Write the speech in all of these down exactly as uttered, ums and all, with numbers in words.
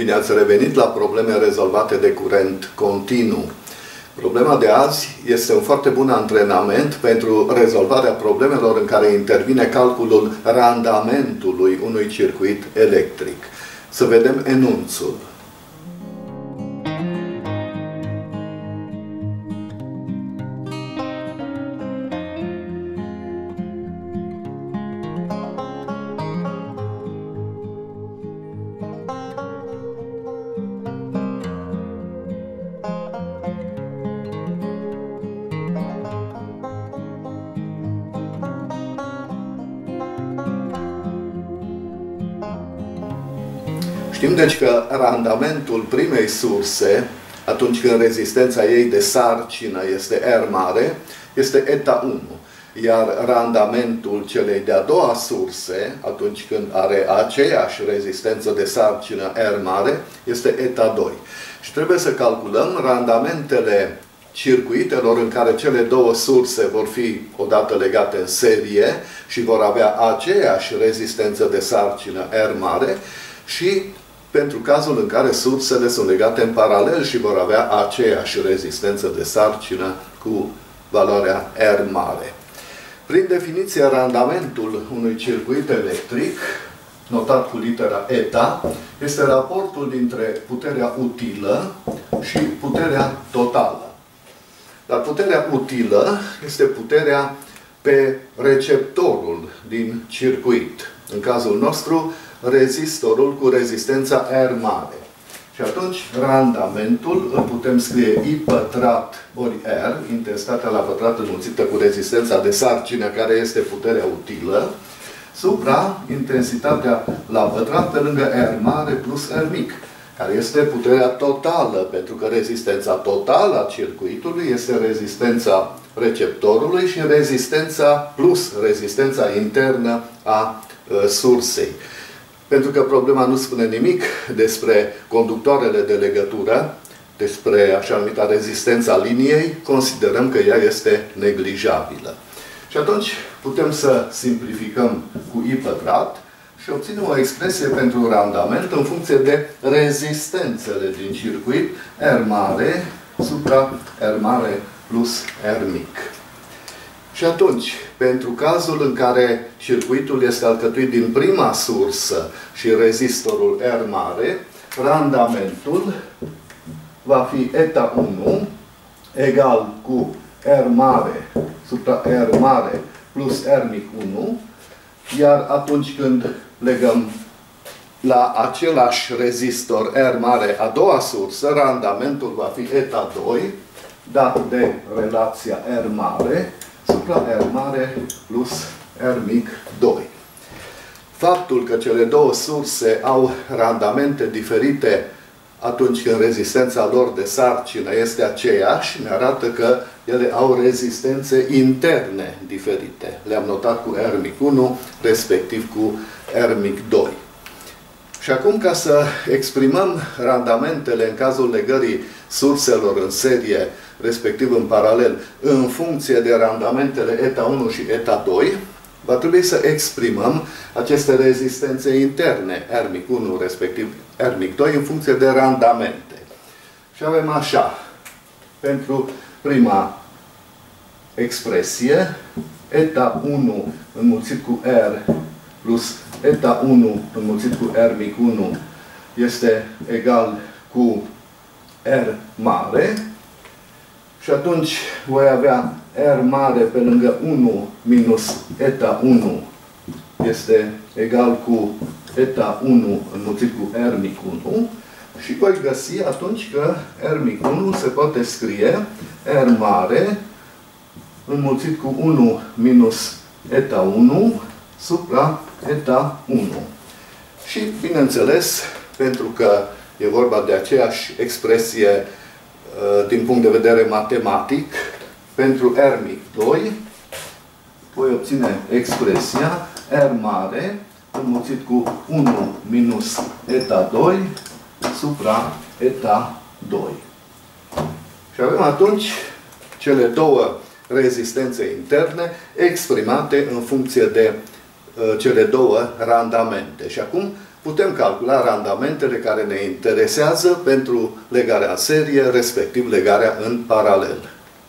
Bine ați revenit la probleme rezolvate de curent continuu. Problema de azi este un foarte bun antrenament pentru rezolvarea problemelor în care intervine calculul randamentului unui circuit electric. Să vedem enunțul. Știm deci că randamentul primei surse, atunci când rezistența ei de sarcină este R mare, este eta unu. Iar randamentul celei de-a doua surse, atunci când are aceeași rezistență de sarcină R mare, este eta doi. Și trebuie să calculăm randamentele circuitelor în care cele două surse vor fi odată legate în serie și vor avea aceeași rezistență de sarcină R mare și pentru cazul în care sursele sunt legate în paralel și vor avea aceeași rezistență de sarcină cu valoarea R mare. Prin definiție, randamentul unui circuit electric, notat cu litera eta, este raportul dintre puterea utilă și puterea totală. Dar puterea utilă este puterea pe receptorul din circuit. În cazul nostru, rezistorul cu rezistența R mare. Și atunci, randamentul îl putem scrie I pătrat ori R, intensitatea la pătrat înmulțită cu rezistența de sarcină, care este puterea utilă, supra intensitatea la pătrat pe lângă R mare plus R mic, care este puterea totală, pentru că rezistența totală a circuitului este rezistența receptorului și rezistența plus rezistența internă a uh, sursei. Pentru că problema nu spune nimic despre conductoarele de legătură, despre așa numita rezistența liniei, considerăm că ea este neglijabilă. Și atunci putem să simplificăm cu I pătrat și obținem o expresie pentru randament în funcție de rezistențele din circuit R mare supra R mare plus R mic. Și atunci, pentru cazul în care circuitul este alcătuit din prima sursă și rezistorul R mare, randamentul va fi eta unu egal cu R mare supra R mare plus R mic unu, iar atunci când legăm la același rezistor R mare a doua sursă, randamentul va fi eta doi, dat de relația R mare supra R mare plus R mic doi. Faptul că cele două surse au randamente diferite atunci când rezistența lor de sarcină este aceeași, ne arată că ele au rezistențe interne diferite. Le-am notat cu R mic unu, respectiv cu R mic doi. Și acum, ca să exprimăm randamentele în cazul legării surselor în serie, respectiv în paralel, în funcție de randamentele eta unu și eta doi, va trebui să exprimăm aceste rezistențe interne, R mic unu, respectiv R mic doi, în funcție de randamente. Și avem așa, pentru prima expresie, eta unu înmulțit cu R plus eta unu înmulțit cu R mic unu este egal cu R mare. Și atunci voi avea R mare pe lângă unu minus eta unu este egal cu eta unu înmulțit cu R mic unu. Și voi găsi atunci că R mic unu se poate scrie R mare înmulțit cu unu minus eta unu supra eta unu. Și, bineînțeles, pentru că e vorba de aceeași expresie din punct de vedere matematic, pentru R mic doi, voi obține expresia R mare înmulțit cu unu minus eta doi supra eta doi. Și avem atunci cele două rezistențe interne exprimate în funcție de uh, cele două randamente. Și acum putem calcula randamentele care ne interesează pentru legarea în serie, respectiv legarea în paralel.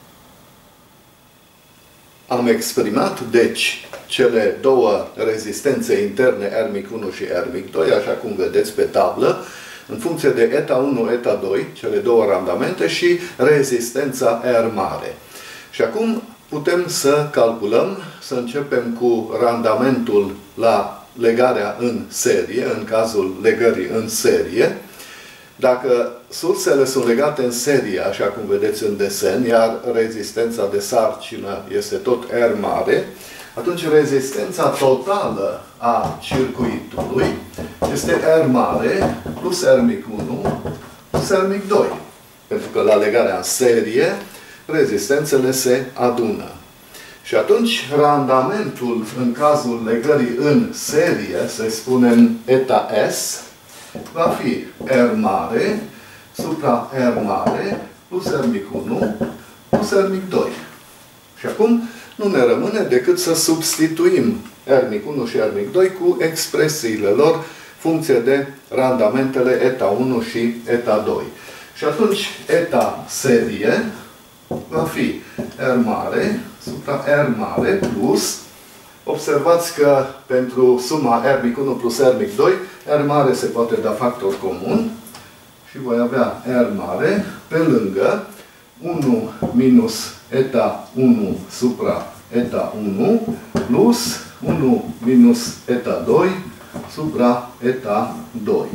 Am exprimat, deci, cele două rezistențe interne, R mic unu și R mic doi, așa cum vedeți pe tablă, în funcție de eta unu, eta doi, cele două randamente, și rezistența R mare. Și acum putem să calculăm, să începem cu randamentul la legarea în serie, în cazul legării în serie. Dacă sursele sunt legate în serie, așa cum vedeți în desen, iar rezistența de sarcină este tot R mare, atunci rezistența totală a circuitului este R mare plus R mic unu plus R mic doi. Pentru că la legarea în serie, rezistențele se adună. Și atunci, randamentul în cazul legării în serie, să spunem eta S, va fi R mare supra R mare plus R mic unu plus R mic doi. Și acum nu ne rămâne decât să substituim R mic unu și R mic doi cu expresiile lor, funcție de randamentele eta unu și eta doi. Și atunci, eta serie va fi R mare supra R mare plus, observați că pentru suma R mic unu plus R mic doi, R mare se poate da factor comun și voi avea R mare pe lângă unu minus eta unu supra eta unu plus unu minus eta doi supra eta doi.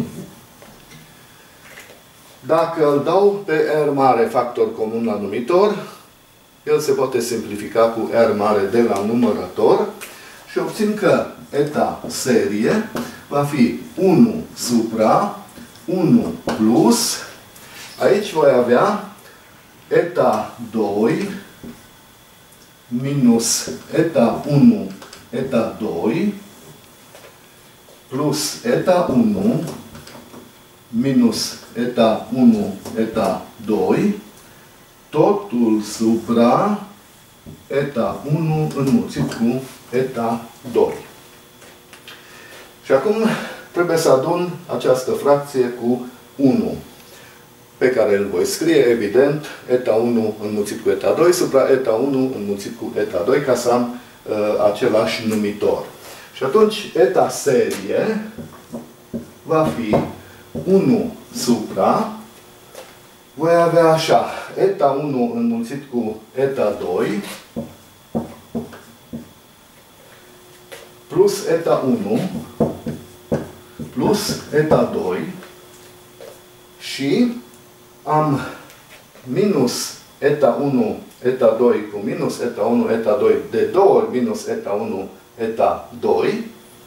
Dacă îl dau pe R mare factor comun la numitor, el se poate simplifica cu R mare de la numărător și obțin că eta serie va fi unu supra unu plus, aici voi avea eta doi minus eta unu, eta doi plus eta unu minus eta unu, eta doi, totul supra eta unu înmulțit cu eta doi. Și acum trebuie să adun această fracție cu unu, pe care îl voi scrie, evident, eta unu înmulțit cu eta doi supra eta unu înmulțit cu eta doi, ca să am uh, același numitor. Și atunci eta serie va fi unu supra, voi avea așa, eta unu înmulțit cu eta doi plus eta unu plus eta doi și am minus eta unu, eta doi cu minus eta unu, eta doi de două ori minus eta unu, eta doi,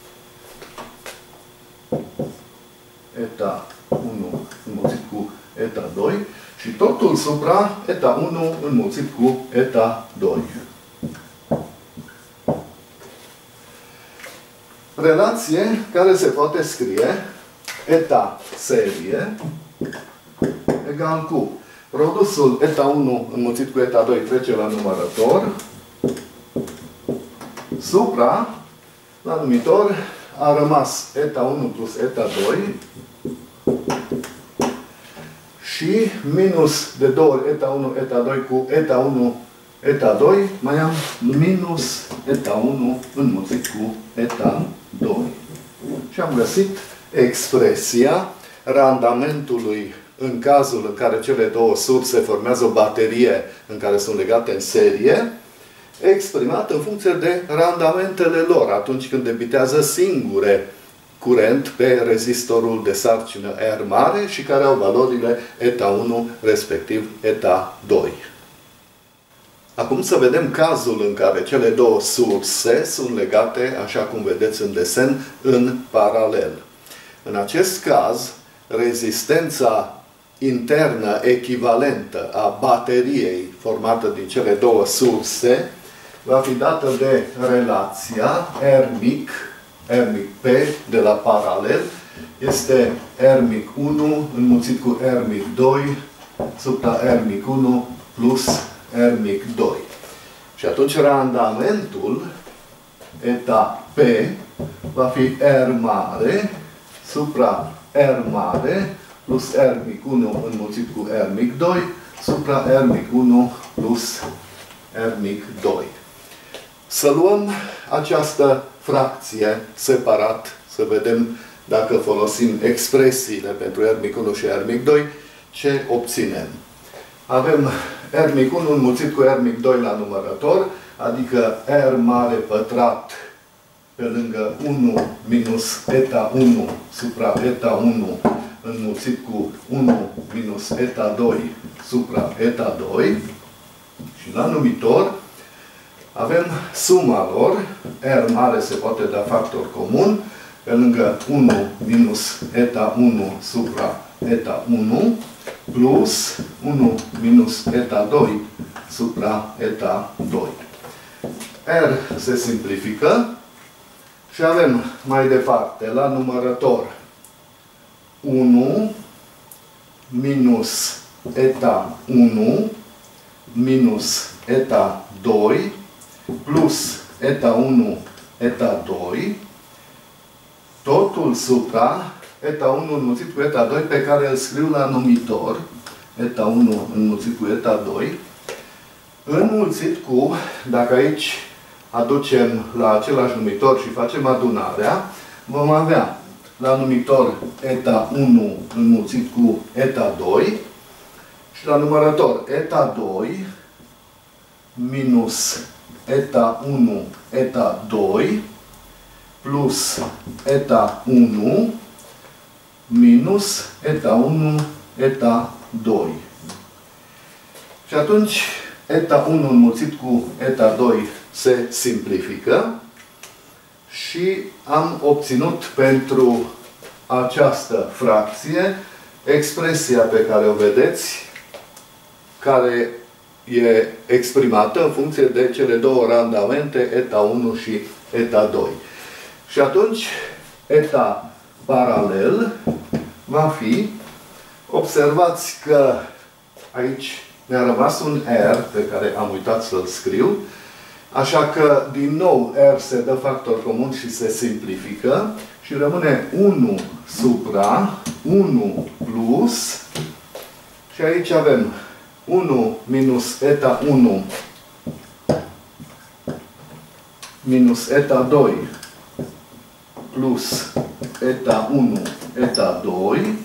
eta unu înmulțit cu eta doi și totul supra eta unu înmulțit cu eta doi. Relație care se poate scrie eta serie egal cu produsul eta unu înmulțit cu eta doi trece la numărător supra, la numitor, a rămas eta unu plus eta doi și minus de două ori eta unu, eta doi cu eta unu, eta doi, mai am minus eta unu înmulțit cu eta doi. Și am găsit expresia randamentului în cazul în care cele două surse formează o baterie în care sunt legate în serie, exprimat în funcție de randamentele lor, atunci când debitează singure curent pe rezistorul de sarcină R mare și care au valorile eta unu, respectiv eta doi. Acum să vedem cazul în care cele două surse sunt legate, așa cum vedeți în desen, în paralel. În acest caz, rezistența internă echivalentă a bateriei formată din cele două surse va fi dată de relația R mic, R mic P de la paralel, este R mic unu înmulțit cu R mic doi supra R mic unu plus R mic doi. Și atunci randamentul eta P va fi R mare supra R mare plus R mic unu înmulțit cu R mic doi supra R mic unu plus R mic doi. Să luăm această fracție separat, să vedem dacă folosim expresiile pentru R mic unu și R mic doi, ce obținem. Avem R mic unu înmulțit cu R mic doi la numărător, adică R mare pătrat pe lângă unu minus eta unu supra eta unu înmulțit cu unu minus eta doi supra eta doi. Și la numitor avem suma lor. R mare se poate da factor comun pe lângă unu minus eta unu supra eta unu plus unu minus eta doi supra eta doi. R se simplifică și avem mai departe la numărător unu minus eta unu minus eta doi plus eta unu eta doi, totul supra eta unu înmulțit cu eta doi, pe care îl scriu la numitor, eta unu înmulțit cu eta doi, înmulțit cu, dacă aici aducem la același numitor și facem adunarea, vom avea la numitor eta unu înmulțit cu eta doi și la numărător eta doi minus eta unu eta doi plus eta unu minus eta unu eta doi. Și atunci eta unu înmulțit cu eta doi se simplifică și am obținut pentru această fracție expresia pe care o vedeți, care e exprimată în funcție de cele două randamente, eta unu și eta doi. Și atunci, eta paralel va fi, observați că aici mi-a rămas un R pe care am uitat să-l scriu, așa că, din nou, R se dă factor comun și se simplifică și rămâne unu supra unu plus și aici avem unu minus eta unu minus eta doi plus eta unu eta doi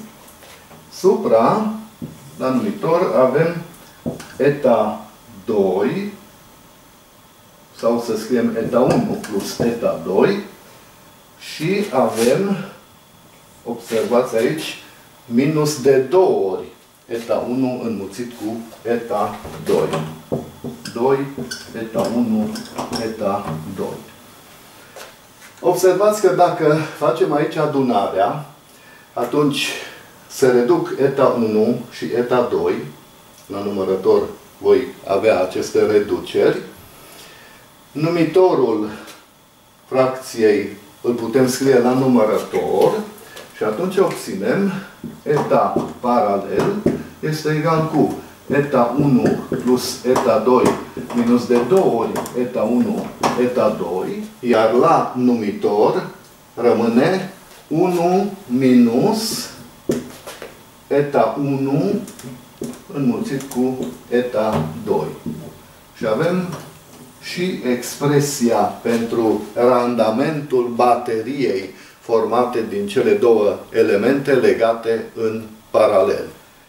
supra, la numitor, avem eta doi sau să scriem eta unu plus eta doi și avem, observați aici, minus de două ori eta unu înmulțit cu eta doi. doi, eta unu, eta doi. Observați că dacă facem aici adunarea, atunci se reduc eta unu și eta doi. La numărător voi avea aceste reduceri. Numitorul fracției îl putem scrie la numărător și atunci obținem eta paralel este egal cu eta unu plus eta doi minus de două ori eta unu eta doi, iar la numitor rămâne unu minus eta unu înmulțit cu eta doi. Și avem și expresia pentru randamentul bateriei formate din cele două elemente legate în paralel.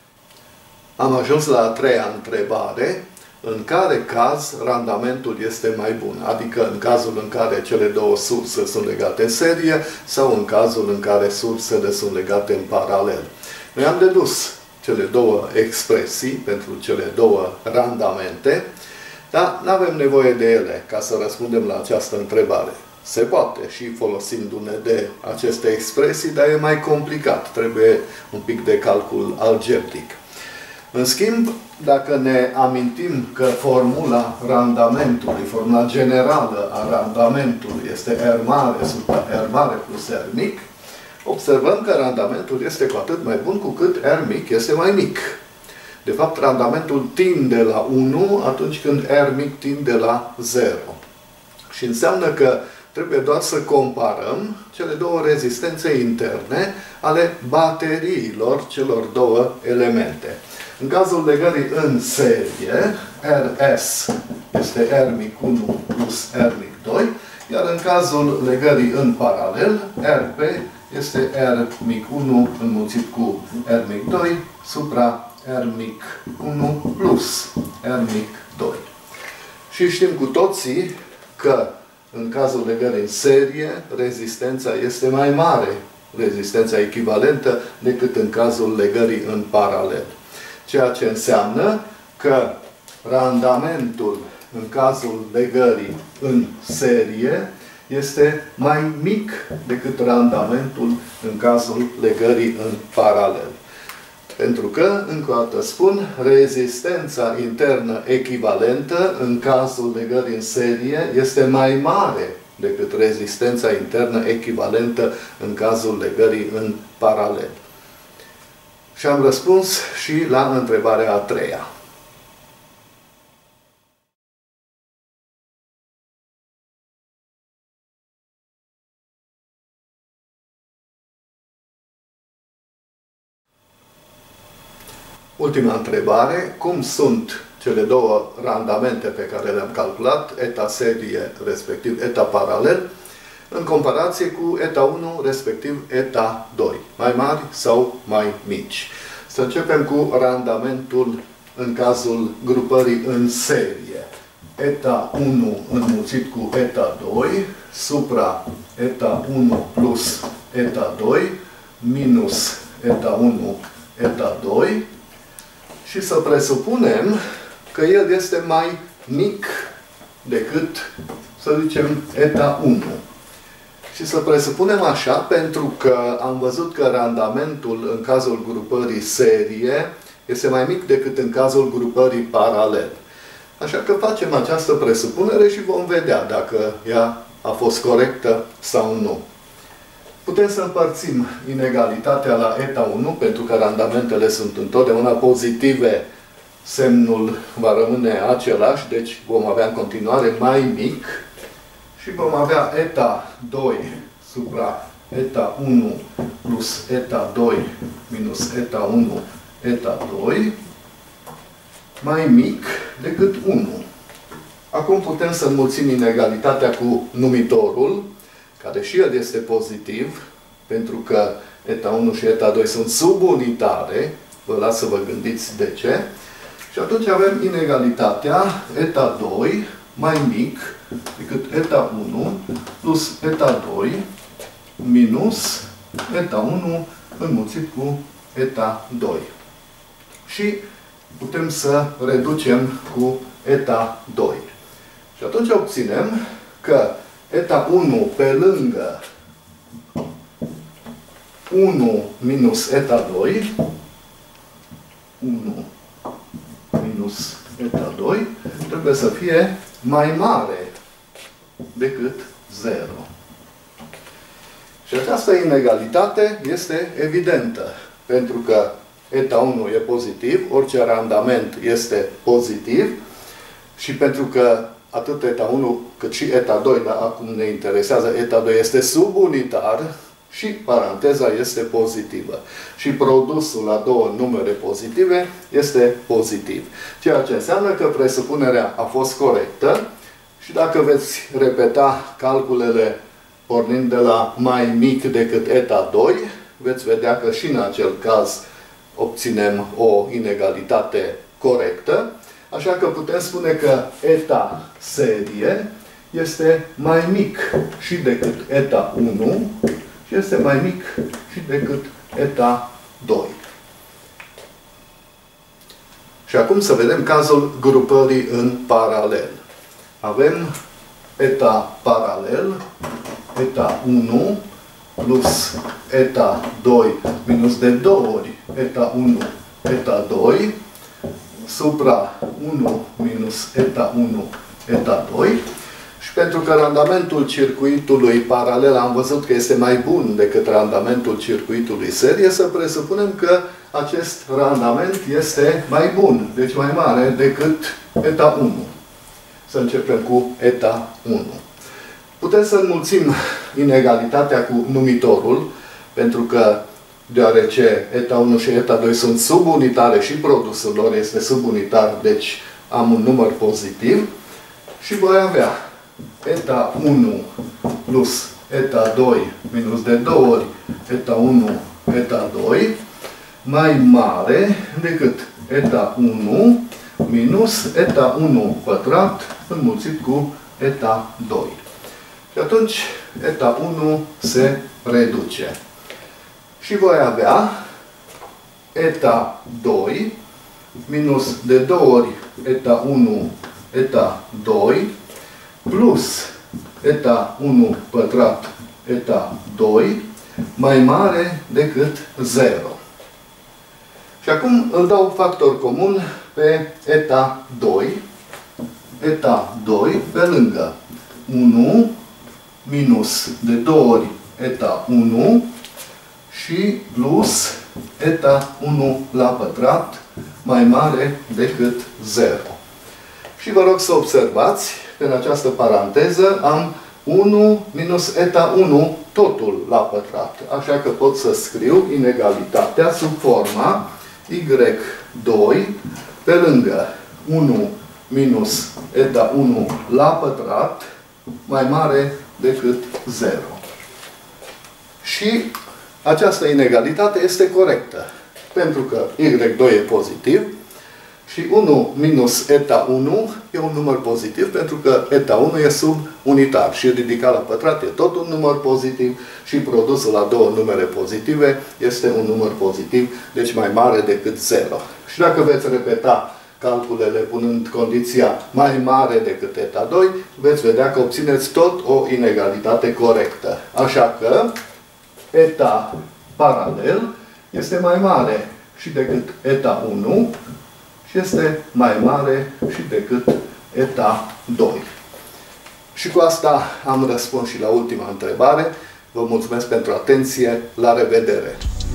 Am ajuns la a treia întrebare. În care caz randamentul este mai bun? Adică în cazul în care cele două surse sunt legate în serie sau în cazul în care sursele sunt legate în paralel. Noi am dedus cele două expresii pentru cele două randamente, dar nu avem nevoie de ele ca să răspundem la această întrebare. Se poate și folosindu-ne de aceste expresii, dar e mai complicat. Trebuie un pic de calcul algebric. În schimb, dacă ne amintim că formula randamentului, formula generală a randamentului este R mare supra R mare plus R mic, observăm că randamentul este cu atât mai bun cu cât R mic este mai mic. De fapt, randamentul tinde la unu atunci când R mic tinde la zero. Și înseamnă că Trebuie doar să comparăm cele două rezistențe interne ale bateriilor celor două elemente. În cazul legării în serie, R S este R mic unu plus R mic doi, iar în cazul legării în paralel, R P este R mic unu înmulțit cu R mic doi supra R mic unu plus R mic doi. Și știm cu toții că în cazul legării în serie, rezistența este mai mare, rezistența echivalentă, decât în cazul legării în paralel. Ceea ce înseamnă că randamentul în cazul legării în serie este mai mic decât randamentul în cazul legării în paralel. Pentru că, încă o dată spun, rezistența internă echivalentă în cazul legării în serie este mai mare decât rezistența internă echivalentă în cazul legării în paralel. Și am răspuns și la întrebarea a treia. Ultima întrebare. Cum sunt cele două randamente pe care le-am calculat, eta serie, respectiv eta paralel, în comparație cu eta unu, respectiv eta doi? Mai mari sau mai mici? Să începem cu randamentul în cazul grupării în serie. Eta unu înmulțit cu eta doi supra eta unu plus eta doi minus eta unu, eta doi. Și să presupunem că el este mai mic decât, să zicem, eta unu. Și să presupunem așa pentru că am văzut că randamentul în cazul grupării serie este mai mic decât în cazul grupării paralel. Așa că facem această presupunere și vom vedea dacă ea a fost corectă sau nu. Putem să împărțim inegalitatea la eta unu, pentru că randamentele sunt întotdeauna pozitive, semnul va rămâne același, deci vom avea în continuare mai mic și vom avea eta doi supra eta unu plus eta doi minus eta unu, eta doi mai mic decât unu. Acum putem să înmulțim inegalitatea cu numitorul, care și el este pozitiv, pentru că eta unu și eta doi sunt subunitare. Vă las să vă gândiți de ce. Și atunci avem inegalitatea eta doi mai mic decât eta unu plus eta doi minus eta unu înmulțit cu eta doi. Și putem să reducem cu eta doi. Și atunci obținem că eta unu pe lângă unu minus eta doi, unu minus eta doi, trebuie să fie mai mare decât zero. Și această inegalitate este evidentă, pentru că eta unu e pozitiv, orice randament este pozitiv, și pentru că atât eta unu cât și eta doi, dar acum ne interesează, eta doi este subunitar și paranteza este pozitivă. Și produsul la două numere pozitive este pozitiv. Ceea ce înseamnă că presupunerea a fost corectă și dacă veți repeta calculele pornind de la mai mic decât eta doi, veți vedea că și în acel caz obținem o inegalitate corectă. Așa că putem spune că eta serie este mai mic și decât eta unu și este mai mic și decât eta doi. Și acum să vedem cazul grupării în paralel. Avem eta paralel, eta unu plus eta doi minus de două ori eta unu, eta doi supra unu minus eta unu, eta doi. Și pentru că randamentul circuitului paralel am văzut că este mai bun decât randamentul circuitului serie, să presupunem că acest randament este mai bun, deci mai mare decât eta unu. Să începem cu eta unu. putem să înmulțim inegalitatea cu numitorul, pentru că deoarece eta unu și eta doi sunt subunitare și produsul lor este subunitar, deci am un număr pozitiv și voi avea eta unu plus eta doi minus de două ori eta unu, eta doi mai mare decât eta unu minus eta unu pătrat înmulțit cu eta doi. Și atunci eta unu se reduce. Și voi avea eta doi minus de două ori eta unu, eta doi plus eta unu pătrat, eta doi mai mare decât zero. Și acum îl dau factor comun pe eta doi. Eta doi pe lângă unu minus de două ori eta unu și plus eta unu la pătrat mai mare decât zero. Și vă rog să observați că în această paranteză am unu minus eta unu totul la pătrat. Așa că pot să scriu inegalitatea sub forma y doi pe lângă unu minus eta unu la pătrat mai mare decât zero. Și această inegalitate este corectă, pentru că y doi e pozitiv și unu minus eta unu e un număr pozitiv, pentru că eta unu e subunitar și ridicat la pătrat e tot un număr pozitiv și produsul la două numere pozitive este un număr pozitiv, deci mai mare decât zero. Și dacă veți repeta calculele punând condiția mai mare decât eta doi, veți vedea că obțineți tot o inegalitate corectă. Așa că eta paralel este mai mare și decât eta unu și este mai mare și decât eta doi. Și cu asta am răspuns și la ultima întrebare. Vă mulțumesc pentru atenție. La revedere!